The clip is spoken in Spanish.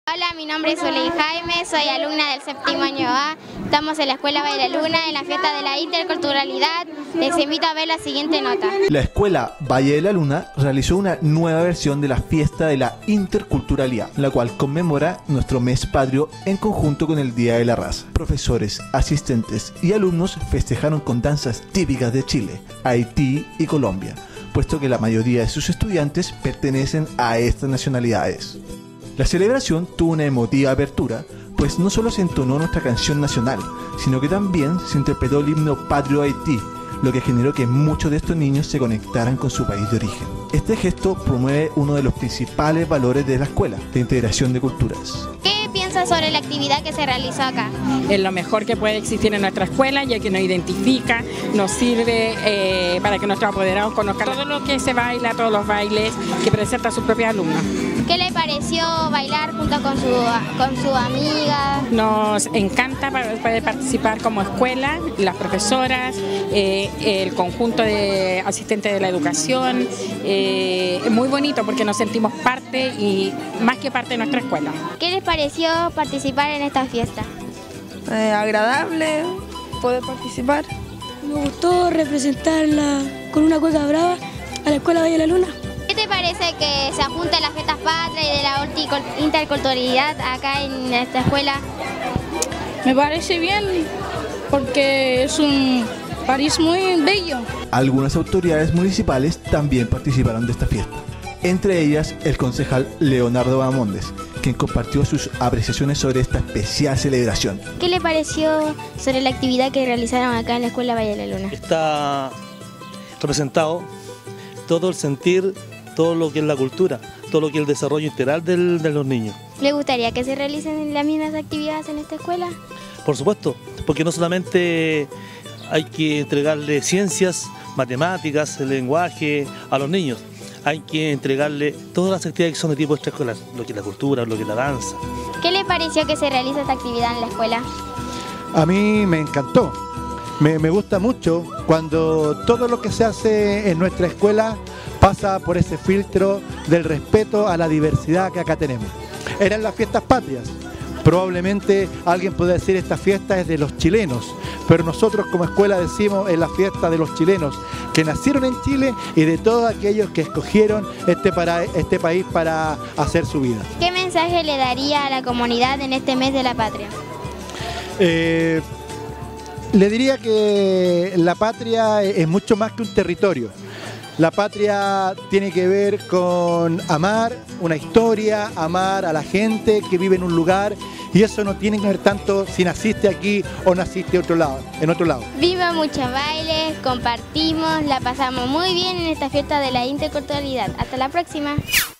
Hola, mi nombre es Zuley Jaime, soy alumna del séptimo año A. Estamos en la Escuela Valle de la Luna, en la fiesta de la interculturalidad. Les invito a ver la siguiente nota. La Escuela Valle de la Luna realizó una nueva versión de la fiesta de la interculturalidad, la cual conmemora nuestro mes patrio en conjunto con el Día de la Raza. Profesores, asistentes y alumnos festejaron con danzas típicas de Chile, Haití y Colombia, puesto que la mayoría de sus estudiantes pertenecen a estas nacionalidades. La celebración tuvo una emotiva apertura, pues no solo se entonó nuestra canción nacional, sino que también se interpretó el himno patrio de Haití, lo que generó que muchos de estos niños se conectaran con su país de origen. Este gesto promueve uno de los principales valores de la escuela, la integración de culturas. ¿Qué piensas sobre la actividad que se realizó acá? Es lo mejor que puede existir en nuestra escuela, ya que nos identifica, nos sirve para que nuestros apoderados conozcan todo lo que se baila, todos los bailes que presenta sus propios alumnos. ¿Qué le pareció bailar junto con su amiga? Nos encanta poder participar como escuela, las profesoras, el conjunto de asistentes de la educación. Es muy bonito porque nos sentimos parte y más que parte de nuestra escuela. ¿Qué les pareció participar en esta fiesta? Agradable poder participar. Me gustó representarla con una cueca brava a la Escuela Valle de la Luna. ¿Qué te parece que se junten las fiestas patrias y de la interculturalidad acá en esta escuela? Me parece bien porque es un país muy bello. Algunas autoridades municipales también participaron de esta fiesta, entre ellas el concejal Leonardo Bahamondes, quien compartió sus apreciaciones sobre esta especial celebración. ¿Qué le pareció sobre la actividad que realizaron acá en la Escuela Valle de la Luna? Está representado todo el sentir, todo lo que es la cultura, todo lo que es el desarrollo integral de los niños. ¿Le gustaría que se realicen las mismas actividades en esta escuela? Por supuesto, porque no solamente hay que entregarle ciencias, matemáticas, el lenguaje a los niños, hay que entregarle todas las actividades que son de tipo extraescolar, lo que es la cultura, lo que es la danza. ¿Qué le pareció que se realice esta actividad en la escuela? A mí me encantó, me gusta mucho cuando todo lo que se hace en nuestra escuela pasa por ese filtro del respeto a la diversidad que acá tenemos. Eran las fiestas patrias. Probablemente alguien puede decir esta fiesta es de los chilenos, pero nosotros como escuela decimos es la fiesta de los chilenos que nacieron en Chile y de todos aquellos que escogieron este país para hacer su vida. ¿Qué mensaje le daría a la comunidad en este mes de la patria? Le diría que la patria es mucho más que un territorio. La patria tiene que ver con amar una historia, amar a la gente que vive en un lugar, y eso no tiene que ver tanto si naciste aquí o naciste en otro lado. Vimos muchos bailes, compartimos, la pasamos muy bien en esta fiesta de la interculturalidad. Hasta la próxima.